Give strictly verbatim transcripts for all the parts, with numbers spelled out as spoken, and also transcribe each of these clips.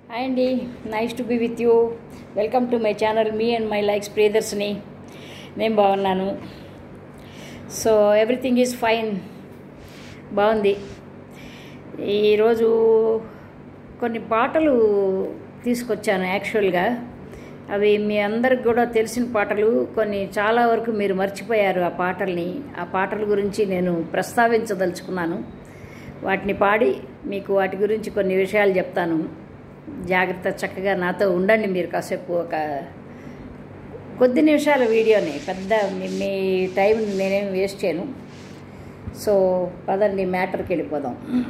Hi అండి, nice to be with you. Welcome to my channel మీ and my likes Priyadarshini. నేను బాగున్నాను. So everything is fine, బాగుంది. ఈరోజు కొన్ని పాటలు తీసుకొచ్చాను. యాక్చువల్గా అవి మీ అందరికి కూడా తెలిసిన పాటలు, కొన్ని చాలా వరకు మీరు మర్చిపోయారు ఆ పాటల్ని. ఆ పాటల గురించి నేను ప్రస్తావించదలుచుకున్నాను. వాటిని పాడి మీకు వాటి గురించి కొన్ని విషయాలు చెప్తాను. జాగ్రత్త, చక్కగా నాతో ఉండండి. మీరు కాసేపు ఒక కొద్ది నిమిషాల వీడియోని, పెద్ద మీ టైం నేనేం వేస్ట్ చేయను. సో పదండి, మ్యాటర్కి వెళ్ళిపోదాం.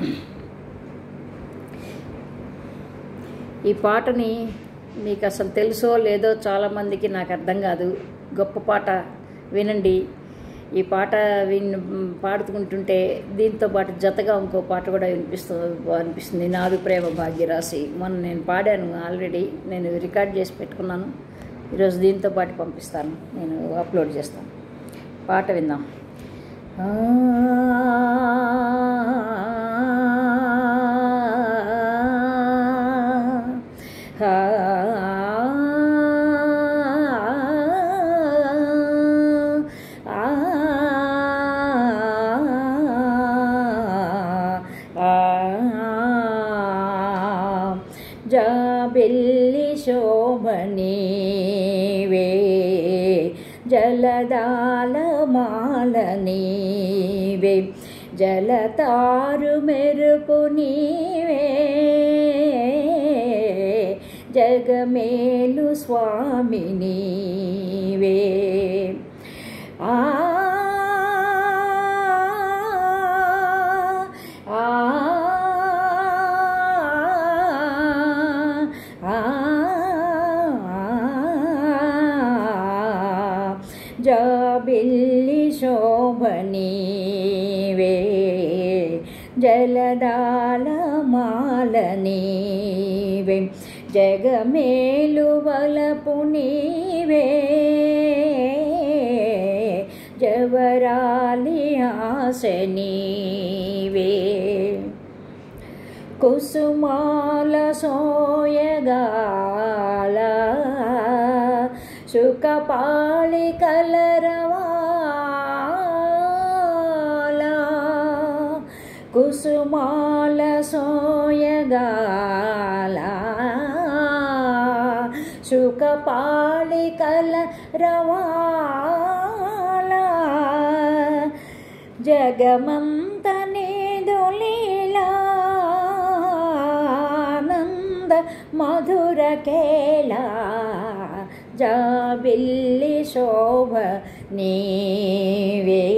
ఈ పాటని మీకు అసలు తెలుసో లేదో చాలామందికి నాకు అర్థం కాదు. గొప్ప పాట, వినండి. ఈ పాట విన్ పాడుకుంటుంటే దీంతో పాటు జతగా ఇంకో పాట కూడా వినిపిస్తూ అనిపిస్తుంది. నాదు ప్రేమ భాగ్యరాశి మొన్న నేను పాడాను ఆల్రెడీ, నేను రికార్డ్ చేసి పెట్టుకున్నాను. ఈరోజు దీంతో పాటు పంపిస్తాను, నేను అప్లోడ్ చేస్తాను. పాట విందాం. జాబిల్లి శోభనీవే జలదాల మాలనీవే జలతారు మెరుపు నీవే జగమేలు స్వామి నీవే. ఆ జాబిల్లి శోభనీవే జలదాల మాలనీవే జగమేలు వలపు నీవే జవరాలి ఆశ నీవే. కుసుమాల సోయగాల సుఖపాళి కలరవాల కుసుమాల సోయగాల సుఖపాళి కలరవాల జగమంత నీదు లీలానంద మధుర కేలా జాబిల్లి శోభ నీవే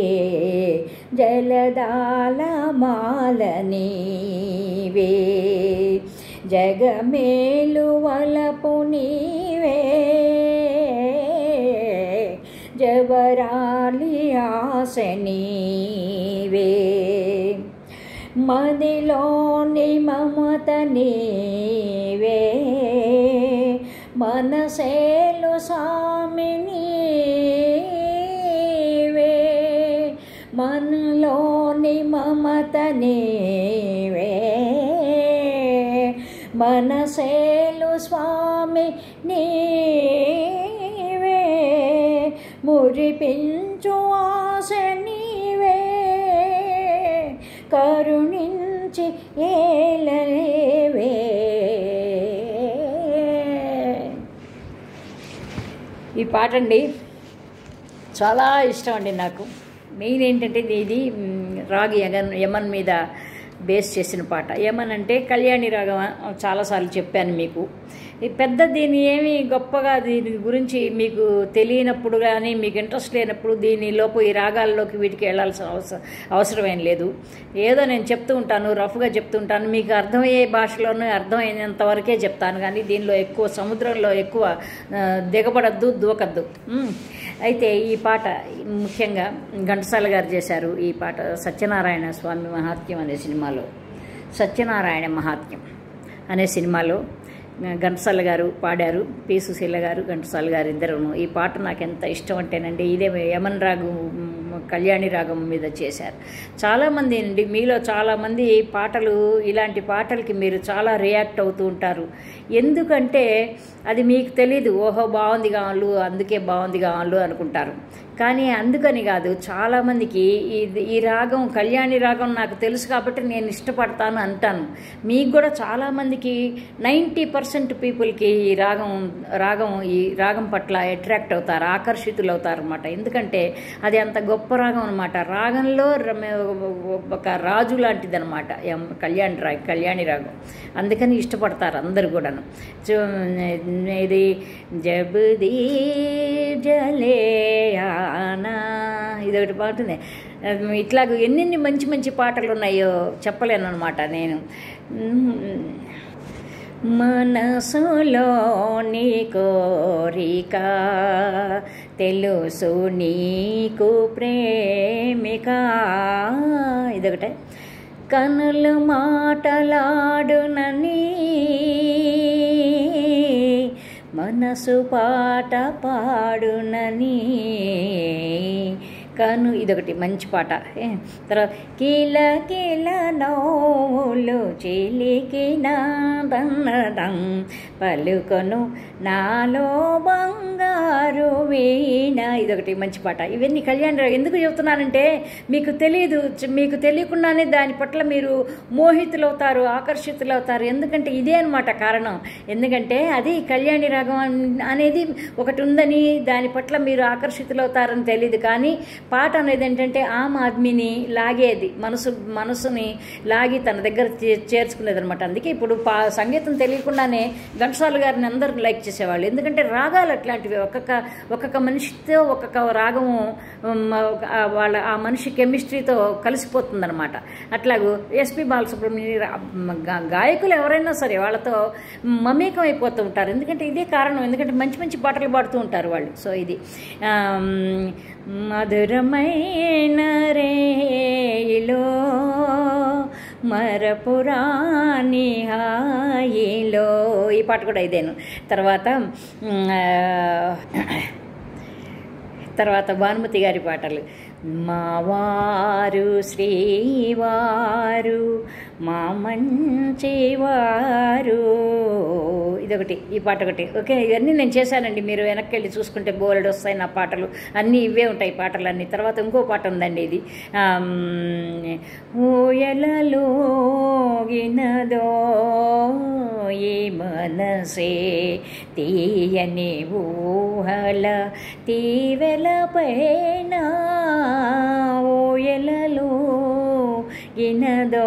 జలదాల మాల నీవే జగమేలు వలపు నీవే జవరాలి ఆశ నీవే. మదిలోని మమత నీవే మనసేలు స్వామి నీవే మనలోని మమత నీవే మనసేలు స్వామి నీవే మురిపించు ఆశ నీవే కరుణించి ఏలలేవే. ఈ పాట అండి చాలా ఇష్టం అండి నాకు. మెయిన్ ఏంటంటే ఇది రాగి యగన్ యమన్ మీద బేస్ చేసిన పాట. యమన్ అంటే కళ్యాణి రాగం, చాలాసార్లు చెప్పాను మీకు. ఈ పెద్ద దీన్ని ఏమి గొప్పగా దీని గురించి మీకు తెలియనప్పుడు కానీ మీకు ఇంట్రెస్ట్ లేనప్పుడు దీనిలోపు ఈ రాగాల్లోకి వీటికి వెళ్ళాల్సిన అవసరం అవసరమేం లేదు. ఏదో నేను చెప్తూ ఉంటాను, రఫ్గా చెప్తూ ఉంటాను. మీకు అర్థమయ్యే భాషలోనే అర్థమైనంత వరకే చెప్తాను, కానీ దీనిలో ఎక్కువ సముద్రంలో ఎక్కువ దిగబడద్దు, దూకద్దు. అయితే ఈ పాట ముఖ్యంగా ఘంటసాల గారు చేశారు. ఈ పాట సత్యనారాయణ స్వామి మహాత్మ్యం అనే సినిమాలో, సత్యనారాయణ మహాత్మ్యం అనే సినిమాలో ఘంటసాల గారు పాడారు. పి సుశీల గారు, ఘంటసాల గారు ఇద్దరును. ఈ పాట నాకు ఎంత ఇష్టం అంటేనండి, ఇదే యమన్ రాగు కళ్యాణి రాగం మీద చేశారు. చాలామంది అండి మీలో చాలామంది పాటలు ఇలాంటి పాటలకి మీరు చాలా రియాక్ట్ అవుతూ ఉంటారు. ఎందుకంటే అది మీకు తెలీదు. ఓహో బాగుంది కావాలి అందుకే బాగుంది కావాలి అనుకుంటారు. కానీ అందుకని కాదు, చాలామందికి ఇది ఈ రాగం కళ్యాణి రాగం నాకు తెలుసు కాబట్టి నేను ఇష్టపడతాను అంటాను. మీకు కూడా చాలామందికి నైంటీ పర్సెంట్ పీపుల్కి ఈ రాగం రాగం ఈ రాగం పట్ల అట్రాక్ట్ అవుతారు, ఆకర్షితులు అవుతారు అనమాట. ఎందుకంటే అది అంత గొప్ప రాగం అనమాట. రాగంలో ఒక రాజు లాంటిది అనమాట కళ్యాణి రా కళ్యాణి రాగం. అందుకని ఇష్టపడతారు అందరు కూడాను. ఇది జబదీ జలే ఆనా ఇదొకటి పాట ఉంది. ఇట్లాగ ఎన్నెన్ని మంచి మంచి పాటలు ఉన్నాయో చెప్పలేను అనమాట నేను. మనసులోని కోరిక తెలుసు నీకు ప్రేమిక ఇదొకటే. కనులు మాటలాడునని మనసు పాట పాడునని కను ఇదొకటి మంచి పాట. తర్వాత కీల కీల నోవులు చిలికిన దన్నదం పలుకొను నాలో బంగారు వీణ ఇదొకటి మంచి పాట. ఇవన్నీ కళ్యాణి రాగం ఎందుకు చెబుతున్నానంటే మీకు తెలియదు, మీకు తెలియకుండానే దాని పట్ల మీరు మోహితులవుతారు, ఆకర్షితులవుతారు. ఎందుకంటే ఇదే అనమాట కారణం. ఎందుకంటే అది కళ్యాణి రాగం అనేది ఒకటి ఉందని దాని పట్ల మీరు ఆకర్షితులవుతారని తెలియదు. కానీ పాట అనేది ఏంటంటే ఆమ్ ఆద్మీని లాగేది, మనసు మనసుని లాగి తన దగ్గర చేర్చుకునేది అనమాట. అందుకే ఇప్పుడు పా సంగీతం తెలియకుండానే ఘంటసాల గారిని అందరూ లైక్ చేసేవాళ్ళు. ఎందుకంటే రాగాలు అట్లాంటివి. ఒక్కొక్క ఒక్కొక్క మనిషితో ఒక్కొక్క రాగము వాళ్ళ ఆ మనిషి కెమిస్ట్రీతో కలిసిపోతుందన్నమాట. అట్లాగూ ఎస్పి బాలసుబ్రహ్మణ్యం గాయకులు ఎవరైనా సరే వాళ్ళతో మమేకం అయిపోతూ ఉంటారు. ఎందుకంటే ఇదే కారణం. ఎందుకంటే మంచి మంచి పాటలు పాడుతూ ఉంటారు వాళ్ళు. సో ఇది మధురమైన రేయిలో మరపురాని హాయిలో ఈ పాట కూడా ఇదేను. తర్వాత తర్వాత భానుమతి గారి పాటలు. మావారు శ్రీవారు మా మంచివారు ఇదొకటి, ఈ పాట ఒకటి. ఓకే, ఇవన్నీ నేను చేశానండి. మీరు వెనక్కి వెళ్ళి చూసుకుంటే బోలెడు వస్తాయి నా పాటలు, అన్నీ ఇవే ఉంటాయి పాటలన్నీ. తర్వాత ఇంకో పాట ఉందండి, ఇది ఊయలలో గినదో ఈ మనసే తీయని ఊహల తీవెల పైన ఊయలలో గినదో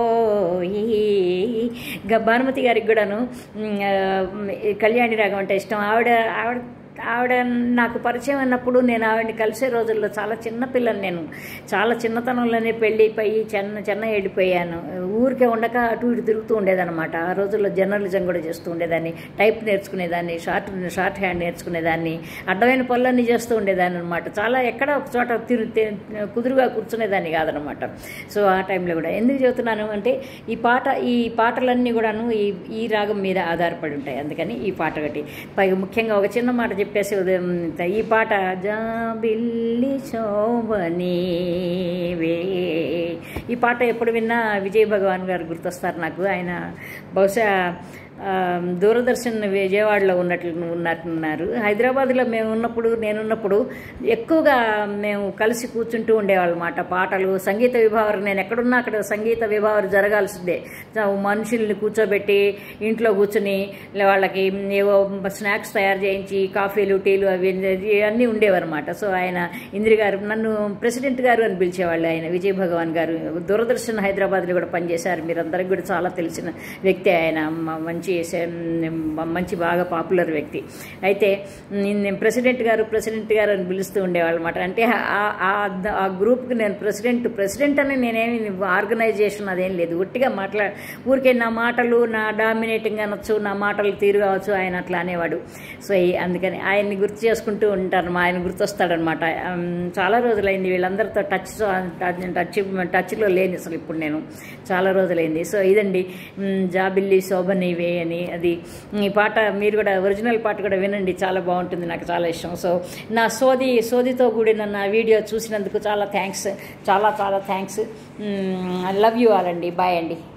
భానుమతి గారికి కూడాను కళ్యాణి రాగం అంటే ఇష్టం. ఆవిడ ఆవిడ ఆవిడ నాకు పరిచయం అన్నప్పుడు నేను ఆవిడని కలిసే రోజుల్లో చాలా చిన్నపిల్లని, నేను చాలా చిన్నతనంలోనే పెళ్ళిపోయి చెన్న చెన్నై వెళ్ళిపోయాను. ఊరికే ఉండక అటు ఇటు తిరుగుతూ ఉండేదన్నమాట. ఆ రోజుల్లో జర్నలిజం కూడా చేస్తూ ఉండేదాన్ని, టైప్ నేర్చుకునేదాన్ని, షార్ట్ షార్ట్ హ్యాండ్ నేర్చుకునేదాన్ని, అడ్డమైన పనులన్నీ చేస్తూ ఉండేదాన్ని అనమాట. చాలా ఎక్కడ ఒక చోట తిరు కుదురుగా కూర్చునేదాన్ని కాదనమాట. సో ఆ టైంలో కూడా ఎందుకు చెబుతున్నాను అంటే ఈ పాట ఈ పాటలన్నీ కూడాను ఈ ఈ రాగం మీద ఆధారపడి ఉంటాయి. అందుకని ఈ పాట ఒకటి. పైగా ముఖ్యంగా ఒక చిన్న మాట చెప్పేసి ఉదయం ఈ పాట జాబిల్లి శోభనీవే ఈ పాట ఎప్పుడు విన్నా విజయ్ భగవాన్ గారు గుర్తొస్తారు నాకు. ఆయన బహుశా దూరదర్శన్ విజయవాడలో ఉన్నట్లు ఉన్నట్టున్నారు. హైదరాబాద్లో మేము ఉన్నప్పుడు నేనున్నప్పుడు ఎక్కువగా మేము కలిసి కూర్చుంటూ ఉండేవాళ్ళమాట. పాటలు, సంగీత విభావరి, నేను ఎక్కడున్నా అక్కడ సంగీత విభావరి జరగాల్సిందే. మనుషుల్ని కూర్చోబెట్టి ఇంట్లో కూర్చుని వాళ్ళకి ఏవో స్నాక్స్ తయారు చేయించి కాఫీలు టీలు అవి అన్నీ ఉండేవన్నమాట. సో ఆయన ఇందిరి గారు నన్ను ప్రెసిడెంట్ గారు అని పిలిచేవాళ్ళు. ఆయన విజయ్ భగవాన్ గారు దూరదర్శన్ హైదరాబాద్లో కూడా పనిచేశారు. మీరందరికీ కూడా చాలా తెలిసిన వ్యక్తి ఆయన. మంచి మంచి బాగా పాపులర్ వ్యక్తి. అయితే నేను ప్రెసిడెంట్ గారు ప్రెసిడెంట్ గారు అని పిలుస్తూ ఉండేవాళ్ళు అనమాట. అంటే ఆ గ్రూప్కి నేను ప్రెసిడెంట్ ప్రెసిడెంట్ అని నేనేమి ఆర్గనైజేషన్ అదేం లేదు. ఒట్టిగా మాట్లా ఊరికే నా మాటలు నా డామినేటింగ్ అనొచ్చు, నా మాటలు తీరు కావచ్చు, ఆయన అట్లా అనేవాడు. సో అందుకని ఆయన్ని గుర్తు చేసుకుంటూ ఉంటారు. ఆయన గుర్తొస్తాడనమాట. చాలా రోజులైంది వీళ్ళందరితో టచ్ టచ్ టచ్లో లేని అసలు ఇప్పుడు నేను చాలా రోజులైంది. సో ఇదండి జాబిల్లి శోభనీవే అని. అది ఈ పాట మీరు కూడా ఒరిజినల్ పాట కూడా వినండి, చాలా బాగుంటుంది, నాకు చాలా ఇష్టం. సో నా సోది సోదితో కూడిన నా వీడియో చూసినందుకు చాలా థ్యాంక్స్, చాలా చాలా thanks. I love you all అండి. బాయ్ అండి.